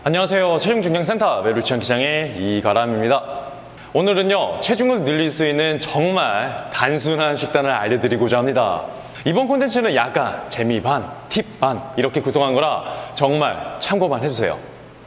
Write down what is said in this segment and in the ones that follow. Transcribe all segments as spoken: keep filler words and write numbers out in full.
안녕하세요. 체중증량센터 메루치안 기장의 이가람입니다. 오늘은요, 체중을 늘릴 수 있는 정말 단순한 식단을 알려드리고자 합니다. 이번 콘텐츠는 약간 재미 반, 팁 반 이렇게 구성한 거라 정말 참고만 해주세요.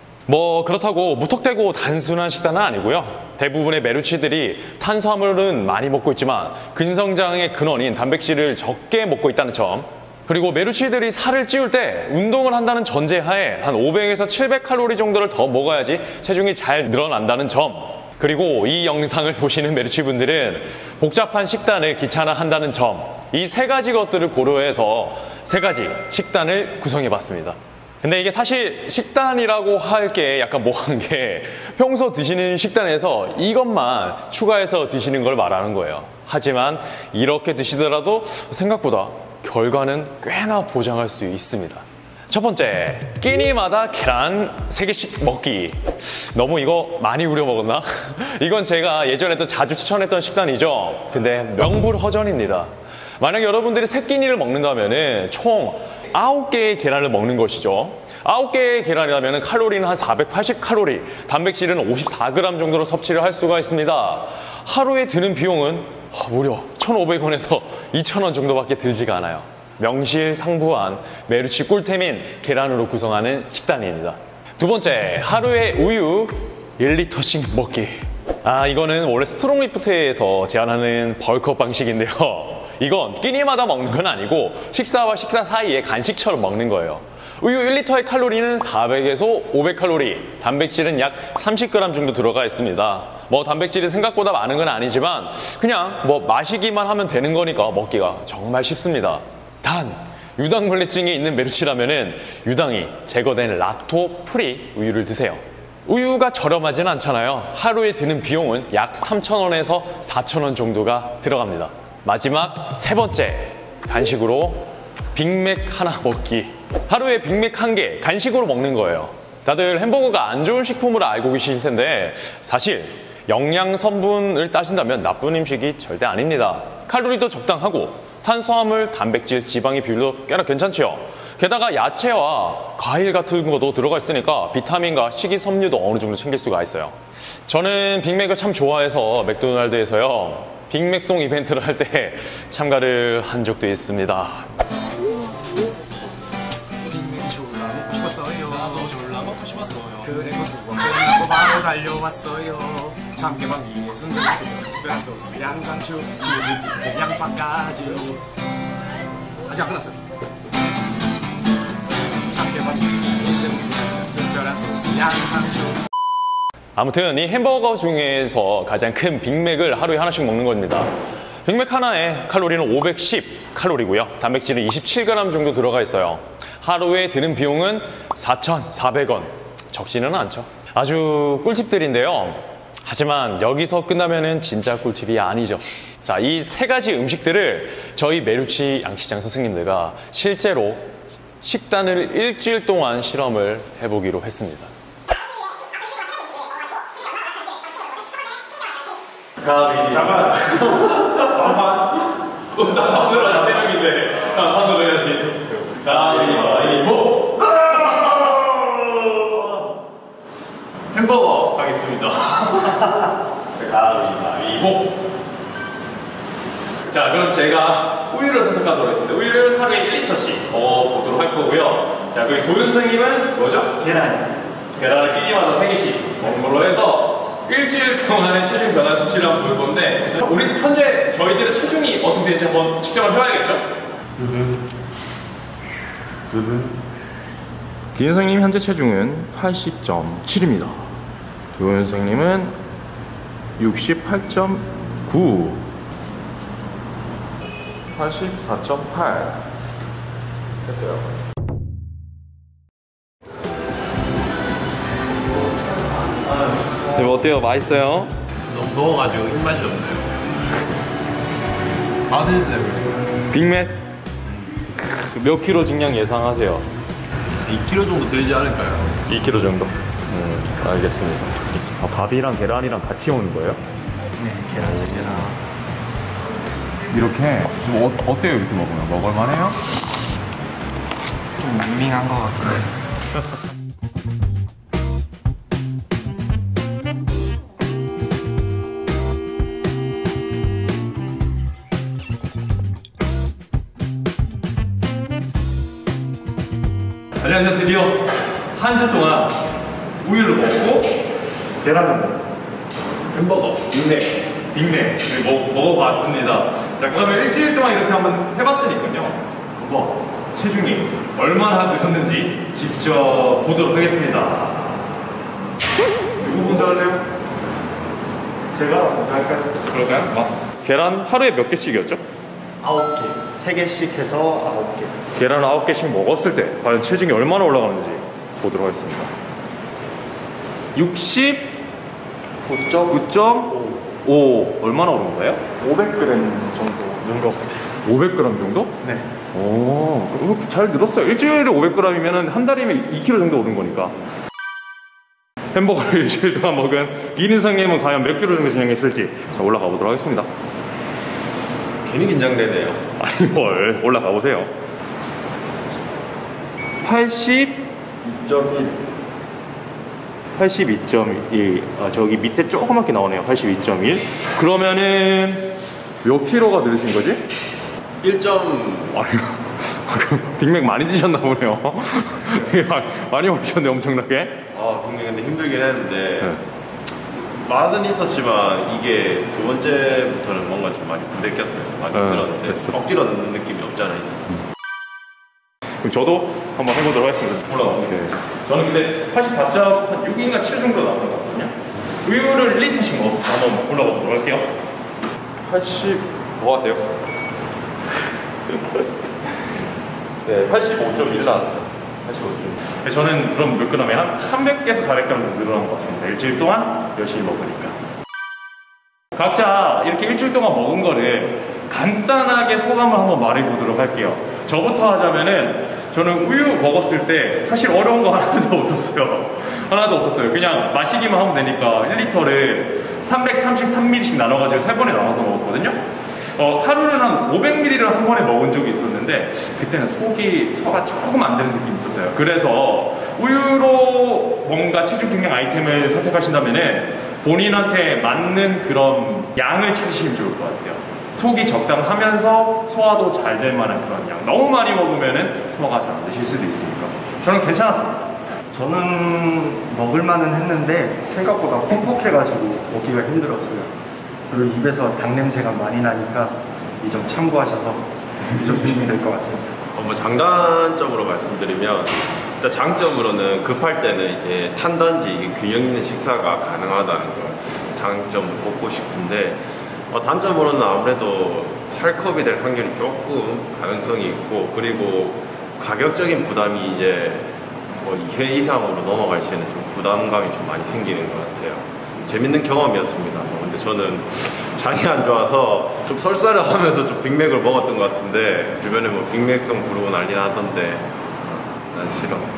뭐 그렇다고 무턱대고 단순한 식단은 아니고요. 대부분의 메루치들이 탄수화물은 많이 먹고 있지만 근성장의 근원인 단백질을 적게 먹고 있다는 점, 그리고 메루치들이 살을 찌울 때 운동을 한다는 전제하에 한 오백에서 칠백 칼로리 정도를 더 먹어야지 체중이 잘 늘어난다는 점, 그리고 이 영상을 보시는 메루치분들은 복잡한 식단을 귀찮아한다는 점, 이 세 가지 것들을 고려해서 세 가지 식단을 구성해봤습니다. 근데 이게 사실 식단이라고 할 게 약간 뭐한 게 평소 드시는 식단에서 이것만 추가해서 드시는 걸 말하는 거예요. 하지만 이렇게 드시더라도 생각보다 결과는 꽤나 보장할 수 있습니다. 첫 번째, 끼니마다 계란 세 개씩 먹기. 너무 이거 많이 우려 먹었나? 이건 제가 예전에도 자주 추천했던 식단이죠. 근데 명불허전입니다. 만약 여러분들이 세 끼니를 먹는다면 총 아홉 개의 계란을 먹는 것이죠. 아홉 개의 계란이라면 칼로리는 한 사백팔십 칼로리, 단백질은 오십사 그램 정도로 섭취를 할 수가 있습니다. 하루에 드는 비용은 무려 천오백 원에서 이천 원 정도밖에 들지가 않아요. 명실상부한 메루치 꿀템인 계란으로 구성하는 식단입니다. 두 번째, 하루에 우유 일 리터씩 먹기. 아, 이거는 원래 스트롱리프트에서 제안하는 벌크업 방식인데요. 이건 끼니마다 먹는 건 아니고 식사와 식사 사이에 간식처럼 먹는 거예요. 우유 일 리터의 칼로리는 사백에서 오백 칼로리, 단백질은 약 삼십 그램 정도 들어가 있습니다. 뭐 단백질이 생각보다 많은 건 아니지만 그냥 뭐 마시기만 하면 되는 거니까 먹기가 정말 쉽습니다. 단, 유당불내증이 있는 메루치라면은 유당이 제거된 락토 프리 우유를 드세요. 우유가 저렴하진 않잖아요. 하루에 드는 비용은 약 삼천 원에서 사천 원 정도가 들어갑니다. 마지막 세 번째, 간식으로 빅맥 하나 먹기. 하루에 빅맥 한 개 간식으로 먹는 거예요. 다들 햄버거가 안 좋은 식품으로 알고 계실 텐데 사실 영양 성분을 따진다면 나쁜 음식이 절대 아닙니다. 칼로리도 적당하고 탄수화물, 단백질, 지방의 비율도 꽤나 괜찮죠. 게다가 야채와 과일 같은 것도 들어가 있으니까 비타민과 식이섬유도 어느 정도 챙길 수가 있어요. 저는 빅맥을 참 좋아해서 맥도날드에서요, 빅맥송 이벤트를 할 때 참가를 한 적도 있습니다. 그리고 수업 끝나고 바로 달려왔어요. 참깨만 위에 순두부 특별한 소스 양상추 치즈 양파까지. 아직 안 끝났어요. 참깨만 위에 순두부 특별한 소스 양상추. 아무튼 이 햄버거 중에서 가장 큰 빅맥을 하루에 하나씩 먹는 겁니다. 빅맥 하나에 칼로리는 오백십 칼로리고요. 단백질은 이십칠 그램 정도 들어가 있어요. 하루에 드는 비용은 사천사백 원. 적지는 않죠. 아주 꿀팁들인데요. 하지만 여기서 끝나면은 진짜 꿀팁이 아니죠. 자, 이 세 가지 음식들을 저희 메루치 양식장 선생님들과 실제로 식단을 일주일 동안 실험을 해보기로 했습니다. 잠깐! 반반! 나 반으로 하지, 세 명인데. 나 반으로 해야지. 가위바위보! 햄버거 하겠습니다. 가위바위보! 자, 그럼 제가 우유를 선택하도록 하겠습니다. 우유를 하루에 일 리터씩 먹어보도록 할 거고요. 자, 그리고 도윤 선생님은 뭐죠? 계란. 계란을 끼니마다 세 개씩 먹는 걸로 해서 일주일 동안의 체중 변화 수치를 한번 볼 건데, 우리 현재 저희들의 체중이 어떻게 되는지 한번 측정을 해봐야겠죠? 두둔. 두둔. 기현 선생님 현재 체중은 팔십 점 칠입니다. 도현 선생님은 육십팔 점 구, 팔십사 점 팔. 됐어요. 지금 어때요? 맛있어요? 너무 더워가지고 입맛이 없네요. 맛은 있어요. 빅맥 몇 킬로 증량 예상하세요? 이 킬로그램 정도 들지 않을까요? 이 킬로그램 정도? 음, 알겠습니다. 아, 밥이랑 계란이랑 같이 오는 거예요? 네, 계란 세 개랑. 이렇게 좀 어, 어때요? 이렇게 먹으면 먹을만해요? 좀 밍밍한 것 같아요. 그래서 드디어 한 주 동안 우유를 먹고 계란을 먹고 햄버거, 빅맥, 빅맥 먹, 먹어봤습니다. 자, 그러면 일주일 동안 이렇게 한번 해봤으니까요. 한번 체중이 얼마나 드셨는지 직접 보도록 하겠습니다. 누구 먼저 할래요? 제가 먼저 할까요? 그럴까요? 막. 계란 하루에 몇 개씩이었죠? 아홉 개, 세 개씩 해서 아홉 개. 계란을 아홉 개씩 먹었을 때 과연 체중이 얼마나 올라가는지 보도록 하겠습니다. 육십구 점 오 얼마나 오른 거예요? 오백 그램 정도 는 것 같아요. 오백 그램 정도? 네. 오, 그거 잘 늘었어요. 일주일에 오백 그램이면 한 달이면 이 킬로그램 정도 오른 거니까. 햄버거를 일주일 동안 먹은 이인상님은 과연 몇 킬로 정도 진행했을지 자, 올라가 보도록 하겠습니다. 괜히 긴장되네요. 아니 뭘 올라가 보세요. 팔십 이 점 일. 팔십이 점 일. 아, 저기 밑에 조그맣게 나오네요. 팔십이 점 일. 그러면은 몇 킬로가 늘으신 거지? 일 점 아니, 빅맥 많이 드셨나 보네요. 되게 많이, 많이 먹으셨네, 엄청나게. 아, 분명히 근데 힘들긴 했는데 네. 맛은 있었지만 이게 두 번째부터는 뭔가 좀 많이 부대꼈어요. 많이 네, 늘었는데 됐어. 억지로 넣는 느낌이 없지 않아 있었어요. 그럼 저도 한번 해보도록 하겠습니다. 올라가보세요. 네. 저는 근데 팔십사 점 육인가 칠 정도 나왔던 것 같거든요. 우유를 일 리터씩 먹어서 한번 올라가보도록 할게요. 팔십, 뭐 같아요? 네, 팔십오 점 일 나왔네요. 팔십오 점 일. 저는 그럼 몇 그램에 한 삼백 개에서 사백 그램 정도 늘어난 것 같습니다. 일주일 동안 열심히 먹으니까. 각자 이렇게 일주일 동안 먹은 거를 간단하게 소감을 한번 말해보도록 할게요. 저부터 하자면은 저는 우유 먹었을 때 사실 어려운 거 하나도 없었어요. 하나도 없었어요. 그냥 마시기만 하면 되니까 일 리터를 삼백삼십삼 밀리리터씩 나눠가지고 세 번에 나눠서 먹었거든요. 어, 하루는 한 오백 밀리리터를 한 번에 먹은 적이 있었는데 그때는 속이 소화가 조금 안 되는 느낌이 있었어요. 그래서 우유로 뭔가 체중 증량 아이템을 선택하신다면은 본인한테 맞는 그런 양을 찾으시면 좋을 것 같아요. 속이 적당하면서 소화도 잘 될 만한 그런 양. 너무 많이 먹으면은 소화가 잘 안 되실 수도 있으니까. 저는 괜찮았습니다. 저는 먹을만은 했는데 생각보다 퍽퍽해가지고 먹기가 힘들었어요. 그리고 입에서 당 냄새가 많이 나니까 이 점 참고하셔서 드셔주시면 될 것 같습니다. 어, 뭐 장단점으로 말씀드리면 일단 장점으로는 급할 때는 이제 탄단지 이게 균형 있는 식사가 가능하다는 걸 장점으로 꼽고 싶은데 어, 단점으로는 아무래도 살컵이 될 확률이 조금 가능성이 있고 그리고 가격적인 부담이 이제 뭐 이 회 이상으로 넘어갈 시에는 좀 부담감이 좀 많이 생기는 것 같아요. 재밌는 경험이었습니다. 근데 저는 장이 안 좋아서 좀 설사를 하면서 좀 빅맥을 먹었던 것 같은데 주변에 뭐 빅맥송 부르고 난리 나던데 난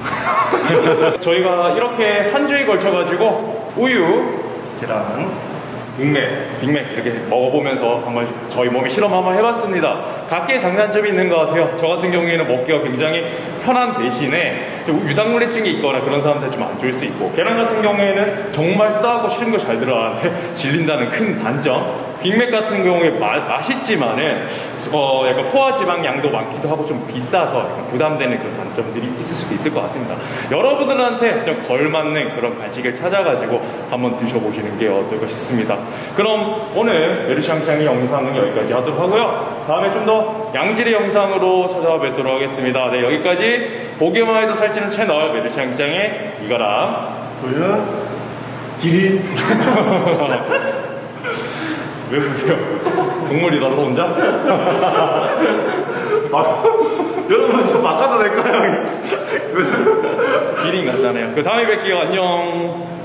싫어. 저희가 이렇게 한 주에 걸쳐가지고 우유, 계란, 빅맥, 빅맥 이렇게 먹어보면서 한번 저희 몸이 실험 한번 해봤습니다. 각계의 장단점이 있는 것 같아요. 저 같은 경우에는 먹기가 굉장히 편한 대신에 유당불내증이 있거나 그런 사람들 좀 안 좋을 수 있고 계란 같은 경우에는 정말 싸고 싫은 거 잘 들어가는데 질린다는 큰 단점. 빅맥 같은 경우에 마, 맛있지만은 어, 약간 포화지방 양도 많기도 하고 좀 비싸서 약간 부담되는 그런 단점들이 있을 수도 있을 것 같습니다. 여러분들한테 좀 걸맞는 그런 간식을 찾아가지고 한번 드셔보시는 게 어떨까 싶습니다. 그럼 오늘 메르샹샹의 영상은 여기까지 하도록 하고요. 다음에 좀 더 양질의 영상으로 찾아와 뵙도록 하겠습니다. 네, 여기까지 보기만 해도 살찌는 채널 메르샹샹의 이가람 우유, 기린 왜 웃으세요? 동물이라서 혼자? 아, 여러분께서 바꿔도 될까요? 기린 같잖아요. 그 다음에 뵐게요. 안녕.